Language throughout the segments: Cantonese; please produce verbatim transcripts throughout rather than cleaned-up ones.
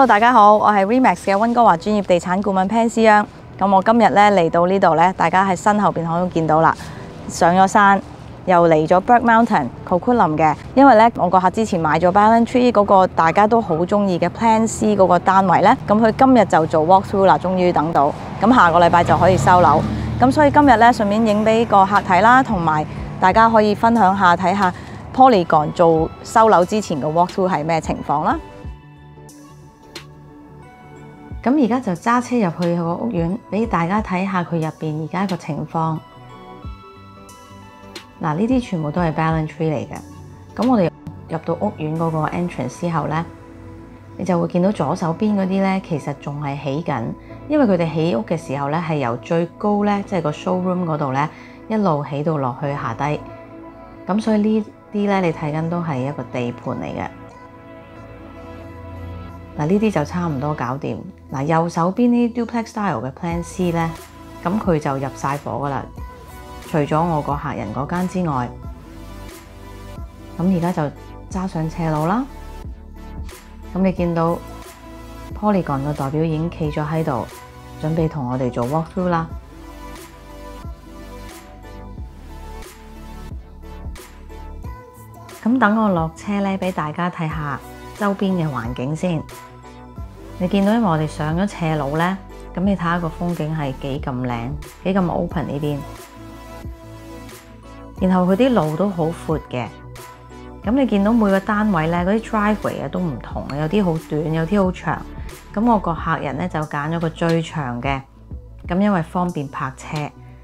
Hello， 大家好，我係 Remax 嘅溫哥華專業地產顧問 Pan 思央。咁我今日咧嚟到呢度咧，大家喺身後邊可以見到啦，上咗山，又嚟咗 Burke Mountain、Coquitlam 嘅。因為咧，我個客之前買咗 Balance Tree 嗰個大家都好中意嘅 Plan C 嗰個單位咧，咁佢今日就做 walkthrough 啦，終於等到。咁下個禮拜就可以收樓。咁所以今日咧，順便影俾個客睇啦，同埋大家可以分享下睇下 Polygon 做收樓之前嘅 walkthrough 係咩情況啦。咁而家就揸車入去個屋苑，俾大家睇下佢入邊而家個情況。嗱，呢啲全部都係 Balance Tree 嚟嘅。咁我哋入到屋苑嗰個 entrance 之後呢，你就會見到左手邊嗰啲呢，其實仲係起緊，因為佢哋起屋嘅時候呢，係由最高呢，即係個 showroom 嗰度呢，一路起到落去下低。咁所以呢啲呢，你睇緊都係一個地盤嚟嘅。嗱，呢啲就差唔多搞掂。嗱，右手邊呢 duplex style 嘅 Plan C 咧，咁佢就入晒伙噶啦。除咗我個客人嗰間之外，咁而家就揸上斜路啦。咁你見到 Polygon 嘅代表已經企咗喺度，準備同我哋做 walkthrough 啦。咁等我落車咧，俾大家睇下周邊嘅環境先。你見到因為我哋上咗斜路咧，咁你睇下個風景係幾咁靚，幾咁 open 呢邊。然後佢啲路都好闊嘅。咁你見到每個單位咧，嗰啲 driveway 啊都唔同，有啲好短，有啲好長。咁我個客人咧就揀咗個最長嘅，咁因為方便泊車。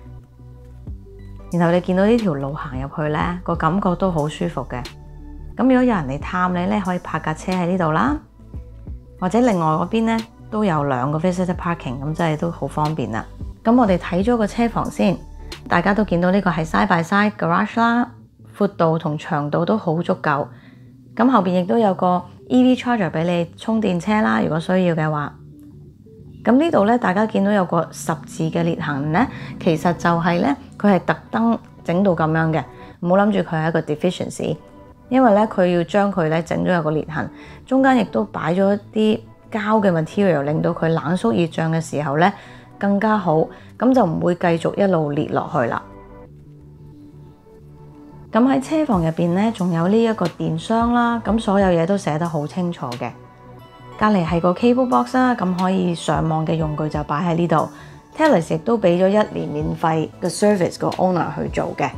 然後你見到呢條路行入去咧，個感覺都好舒服嘅。咁如果有人嚟探你咧，可以泊架車喺呢度啦，或者另外嗰邊咧都有兩個 visitor parking， 咁真係都好方便啦。咁我哋睇咗個車房先，大家都見到呢個係 side by side garage 啦，闊度同長度都好足夠。咁後邊亦都有個 E V charger 俾你充電車啦，如果需要嘅話。咁呢度咧，大家見到有個十字嘅裂痕咧，其實就係咧佢係特登整到咁樣嘅，唔好諗住佢係一個 deficiency。因為咧，佢要將佢咧整咗有個裂痕，中間亦都擺咗一啲膠嘅 material， 令到佢冷縮熱脹嘅時候咧更加好，咁就唔會繼續一路裂落去啦。咁喺車房入邊咧，仲有呢一個電箱啦，咁所有嘢都寫得好清楚嘅。隔離係個 cable box 啦，咁可以上網嘅用具就擺喺呢度。Telus 亦都俾咗一年免費嘅 service 個 owner 去做嘅。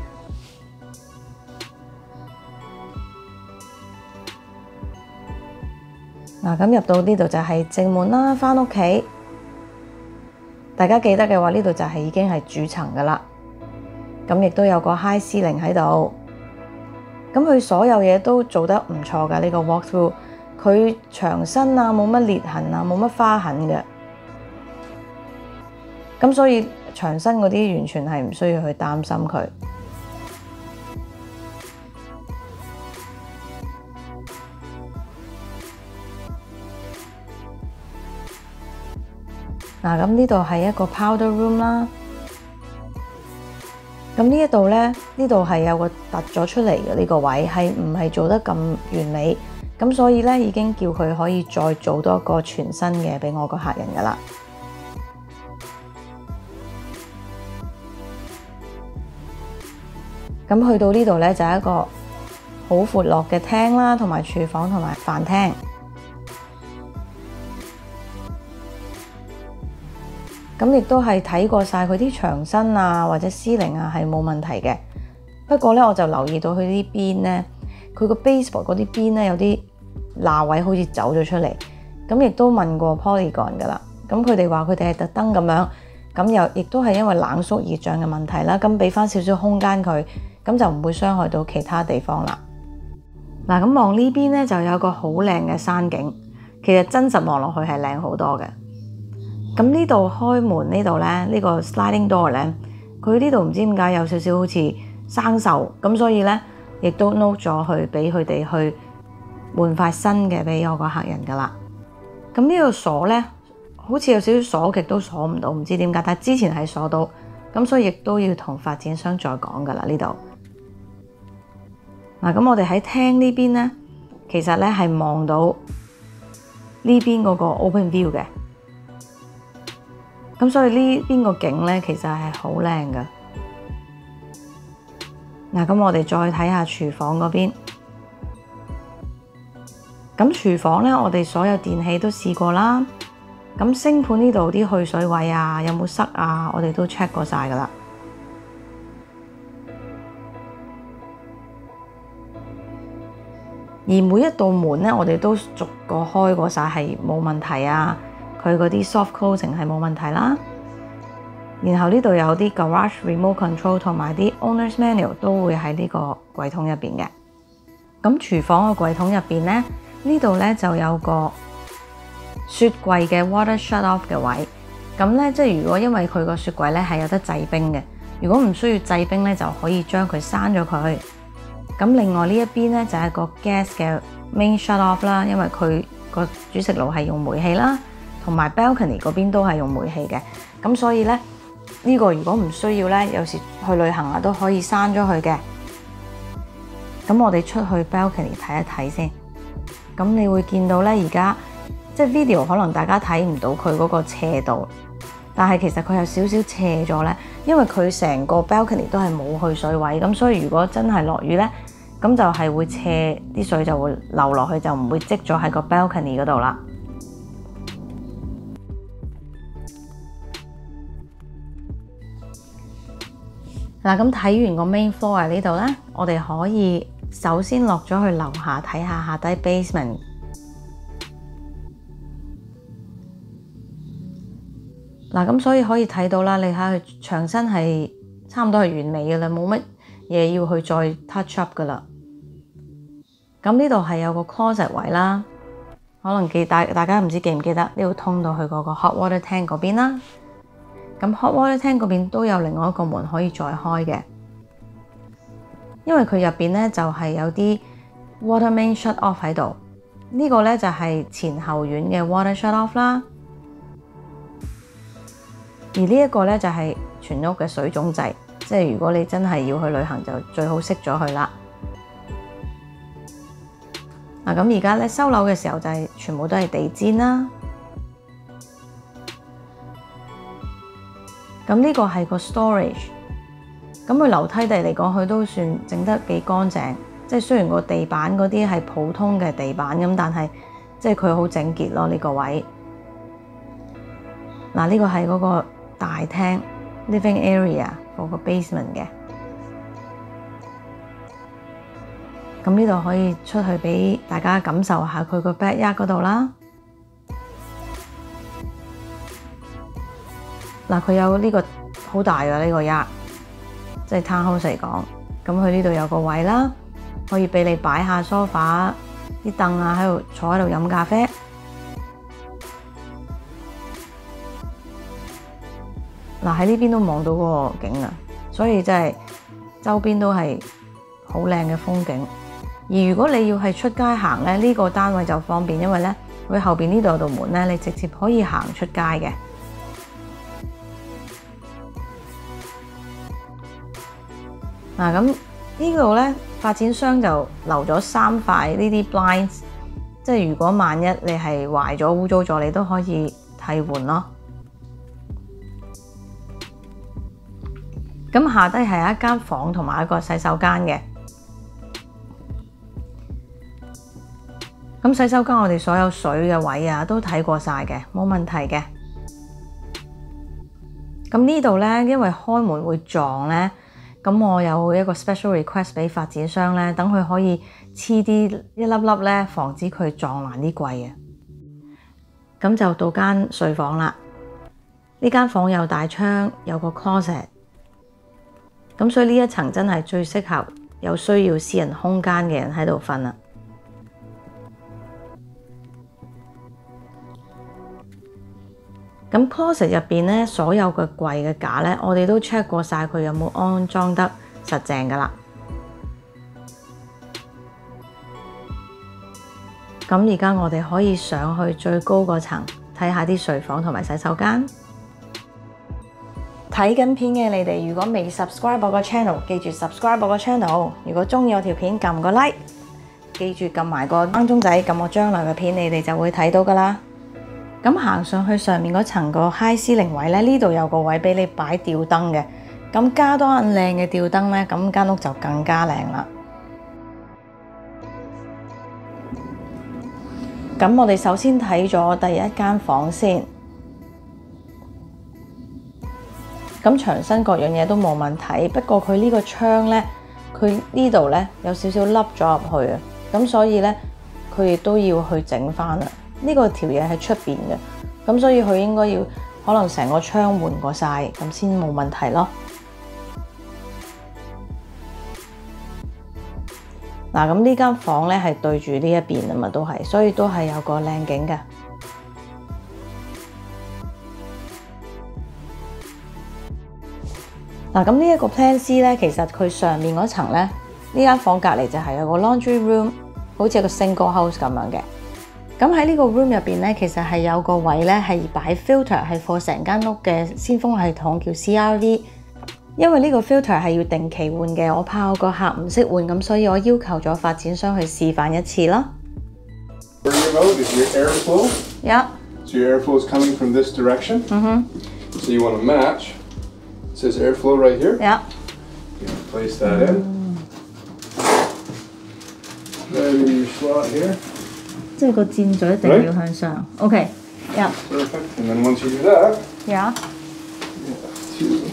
嗱，咁入到呢度就係正門啦，返屋企。大家記得嘅話，呢度就係已經係主層噶啦。咁亦都有個 high ceiling 喺度。咁佢所有嘢都做得唔錯噶，呢個 walkthrough。佢牆身啊，冇乜裂痕啊，冇乜花痕嘅。咁所以牆身嗰啲完全係唔需要去擔心佢。嗱，咁呢度係一個 powder room 啦。咁呢一度咧，呢度係有個凸咗出嚟嘅呢個位，係唔係做得咁完美？咁所以咧，已經叫佢可以再做多一個全新嘅俾我個客人噶啦。咁去到呢度咧，就係一個好闊落嘅廳啦，同埋廚房同埋飯廳。咁亦都係睇過晒佢啲牆身啊，或者司靈啊係冇問題嘅。不過咧，我就留意到佢啲邊咧，佢個 baseboard 嗰啲邊咧有啲罅位好似走咗出嚟。咁亦都問過 Polygon 噶啦，咁佢哋話佢哋係特登咁樣，咁又亦都係因為冷縮熱脹嘅問題啦，咁俾翻少少空間佢，咁就唔會傷害到其他地方啦。嗱，咁望呢邊咧就有個好靚嘅山景，其實真實望落去係靚好多嘅。咁呢度開門呢度咧，呢個 sliding door 咧，佢呢度唔知點解有少少好似生鏽，咁所以咧亦都 note 咗去俾佢哋去換塊新嘅俾我個客人噶啦。咁呢個鎖咧，好似有少少鎖極都鎖唔到，唔知點解，但係之前係鎖到，咁所以亦都要同發展商再講噶啦呢度。嗱，咁我哋喺廳呢邊咧，其實咧係望到呢邊嗰個 open view 嘅。咁所以呢邊個景咧其實係好靚㗎。嗱，咁我哋再睇下廚房嗰邊。咁廚房咧，我哋所有電器都試過啦。咁星盤呢度啲去水位啊，有冇塞啊，我哋都 check 過晒㗎啦。而每一道門咧，我哋都逐個開過晒，係冇問題啊。佢嗰啲 soft closing 係冇問題啦。然後呢度有啲 garage remote control 同埋啲 owner's manual 都會喺呢個櫃桶入邊嘅。咁廚房個櫃桶入邊咧，呢度咧就有個雪櫃嘅 water shut off 嘅位。咁咧即係如果因為佢個雪櫃咧係有得製冰嘅，如果唔需要製冰咧，就可以將佢閂咗佢。咁另外呢一邊咧就係個 gas 嘅 main shut off 啦，因為佢個煮食爐係用煤氣啦，同埋 balcony 嗰邊都係用煤氣嘅。咁所以咧呢個如果唔需要咧，有時去旅行啊都可以閂咗佢嘅。咁我哋出去 balcony 睇一睇先。咁你會見到咧，而家即係 video 可能大家睇唔到佢嗰個斜度，但係其實佢有少少斜咗咧，因為佢成個 balcony 都係冇去水位，咁所以如果真係落雨咧，咁就係會斜，啲水就會流落去，就唔會積咗喺個 balcony 嗰度啦。嗱，咁睇完個 main floor 喺呢度咧，我哋可以首先落咗去樓下睇下下底 basement。嗱，咁所以可以睇到啦，你睇下佢牆身係差唔多係完美嘅啦，冇乜嘢要去再 touch up 噶啦。咁呢度係有個 closet 位啦，可能記大大家唔知記唔記得呢度通到去嗰個 hot water tank 嗰邊啦。咁 hot water tank 嗰邊都有另外一個門可以再開嘅，因為佢入邊咧就係有啲 water main shut off 喺度。呢個咧就係前後院嘅 water shut off 啦。而呢一個咧就係全屋嘅水總掣，即係如果你真係要去旅行，就最好熄咗佢啦。嗱，咁而家咧收樓嘅時候就係全部都係地氈啦。咁呢個係個 storage，咁佢樓梯地嚟講，佢都算整得幾乾淨。即係雖然個地板嗰啲係普通嘅地板咁，但係即係佢好整潔咯呢個位。嗱，呢個係嗰個大廳 living area 嗰個 basement 嘅。咁呢度可以出去俾大家感受下佢個 backyard 嗰度啦。嗱，佢有呢個好大嘅呢個 yard， 即係 townhouse 嚟講。咁佢呢度有個位啦，可以俾你擺下 sofa 啲凳啊，喺度坐喺度飲咖啡。嗱，喺呢邊都望到嗰個景啊，所以真係周邊都係好靚嘅風景。而如果你要係出街行咧，呢個單位就方便，因為咧佢後邊呢度有道門咧，你直接可以行出街嘅。嗱，咁呢度咧發展商就留咗三塊呢啲 blinds， 即係如果萬一你係壞咗污糟咗，你都可以替換咯。咁下低係一間房同埋一個洗手間嘅。咁洗手間我哋所有水嘅位啊都睇過晒嘅，冇問題嘅。咁呢度咧，因為開門會撞咧。咁我有一個 special request 俾發展商咧，等佢可以黐啲一粒粒咧，防止佢撞爛啲櫃啊。咁就到間睡房啦。呢間房有大窗，有個 closet。咁所以呢一層真係最適合有需要私人空間嘅人喺度瞓啦。咁 closet 入邊咧，所有嘅櫃嘅架咧，我哋都 check 過晒佢有冇安裝得實淨噶啦。咁而家我哋可以上去最高嗰層睇下啲睡房同埋洗手間。睇緊片嘅你哋，如果未 subscribe 我個 channel， 記住 subscribe 我個 channel。如果中意我條片，撳個 like。 記住撳埋個燈鐘仔，撳我將來嘅片，你哋就會睇到噶啦。咁行上去上面嗰層個 high ceiling位咧，呢度有個位俾你擺吊燈嘅。咁加多盞靚嘅吊燈咧，咁間屋就更加靚啦。咁我哋首先睇咗第一間房先。咁牆身各樣嘢都冇問題，不過佢呢個窗咧，佢呢度咧有少少凹咗入去啊，咁所以咧佢亦都要去整翻啦。呢個條嘢喺出邊嘅，咁所以佢應該要可能成個窗換過晒，咁先冇問題咯。嗱，咁呢間房咧係對住呢一邊啊嘛，都係，所以都係有個靚景嘅。嗱，咁呢一個 Plan C 咧，其實佢上面嗰層咧，呢間房隔離就係有個 laundry room， 好似個 single house 咁樣嘅。咁喺呢個 room 入邊咧，其實係有個位咧係擺 filter， 係放成間屋嘅鮮風系統叫 C R V。因為呢個 filter 係要定期換嘅，我怕我個客唔識換，咁所以我要求咗發展商去示範一次啦。 Where you go is your airflow. Yeah. So your airflow is coming from this direction. Mm-hmm. So you want to match. It says airflow right here. Yeah. You want to place that in. Then your slot here. 即係個箭嘴一定要向上。Right? Okay. Yeah. Perfect. And then once you do that. Yeah. You have to.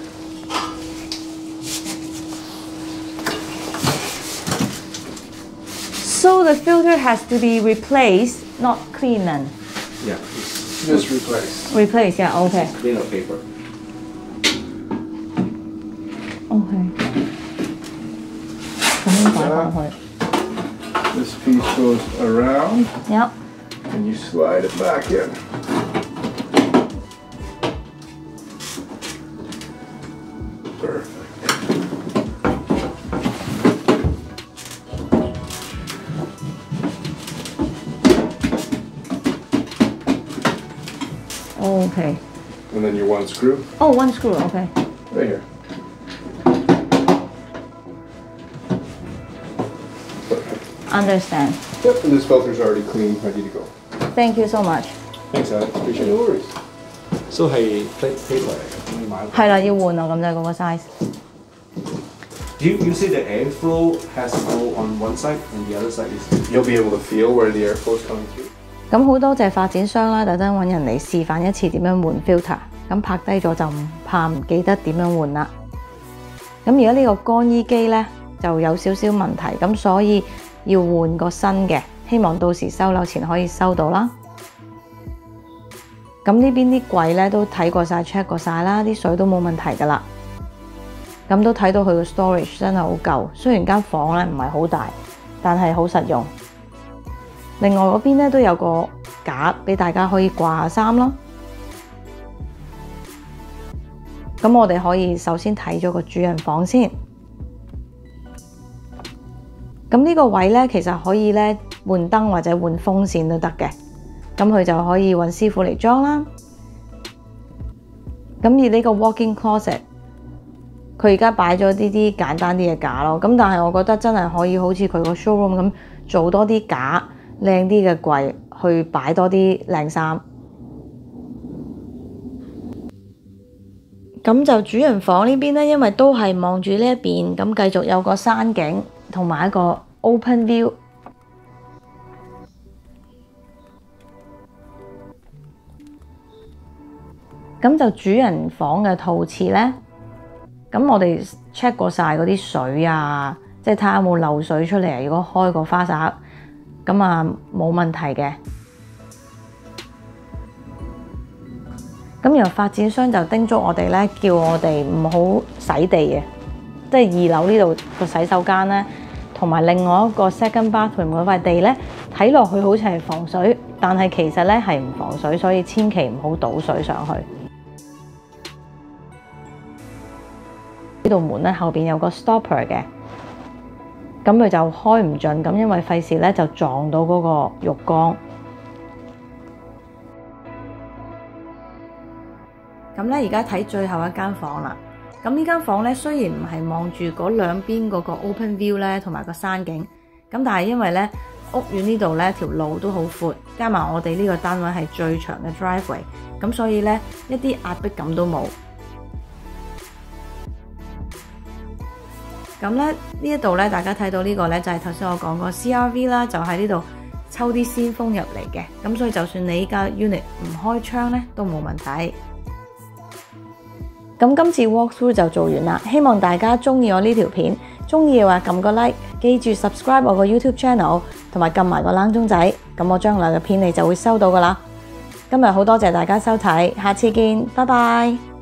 So the filter has to be replaced, not cleaned. Yeah. Just replace. Replace, yeah, okay. Clean up paper. Okay. 咁樣擺落去。 This piece goes around. Yep. And you slide it back in. Perfect. Okay. And then your one screw. Oh, one screw, okay. Right here. Perfect. Understand. Yep, and this filter's already clean, ready to go. Thank you so much. Thanks, Alex. Appreciate it. No worries. So 係 plate paper 嚟嘅，你買。 係啦，要換啊，咁就係嗰個 size。 You you say the airflow has to go on one side and the other side is. You'll be able to feel where the airflow is coming through. 咁好多謝發展商啦，特登揾人嚟示範一次點樣換 filter。咁拍低咗就唔怕唔記得點樣換啦。咁而家呢個乾衣機呢，就有少少問題，咁所以要換個新嘅，希望到時收樓前可以收到啦。咁呢邊啲櫃呢，都睇過晒 check 過晒啦，啲水都冇問題噶啦。咁都睇到佢個 storage 真係好夠，雖然間房呢唔係好大，但係好實用。另外嗰邊呢，都有個架俾大家可以掛下衫咯。咁我哋可以首先睇咗個主人房先。咁呢個位呢，其實可以呢換燈或者換風扇都得嘅。咁佢就可以揾師傅嚟裝啦。咁而呢個 walk-in closet， 佢而家擺咗啲啲簡單啲嘅架咯。咁但係我覺得真係可以好似佢個 showroom 咁做多啲架，靚啲嘅櫃去擺多啲靚衫。咁就主人房呢邊呢，因為都係望住呢一邊，咁繼續有個山景同埋一個 open view。咁就主人房嘅套廁呢，咁我哋 check 過晒嗰啲水啊，即係睇下有冇漏水出嚟。如果開個花灑，咁啊冇問題嘅。咁然後發展商就叮囑我哋咧，叫我哋唔好洗地嘅，即係二樓呢度個洗手間咧，同埋另外一個 second bathroom 嗰塊地咧，睇落去好似係防水，但係其實咧係唔防水，所以千祈唔好倒水上去。呢度門咧後邊有個 stopper 嘅，咁佢就開唔盡，咁因為費事咧就撞到嗰個浴缸。咁咧而家睇最後一間房啦。咁呢間房咧雖然唔係望住嗰兩邊嗰個 open view 咧，同埋個山景， 咁但係因為咧屋苑呢度咧條路都好闊，加埋我哋呢個單位係最長嘅 driveway， 咁所以咧一啲壓迫感都冇。咁咧呢一度咧，大家睇到呢個咧就係頭先我講過 C R V 啦，就喺呢度抽啲鮮風入嚟嘅，咁所以就算你依家 unit 唔開窗咧都冇問題。咁今次 walkthrough 就做完啦，希望大家中意我呢條片，中意嘅話撳個 like， 記住 subscribe 我個 YouTube channel， 同埋撳埋個冷鐘仔，咁我將來嘅片你就會收到噶啦。今日好多謝大家收睇，下次見，拜拜。